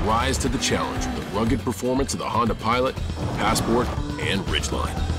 rise to the challenge with the rugged performance of the Honda Pilot, Passport, and Ridgeline.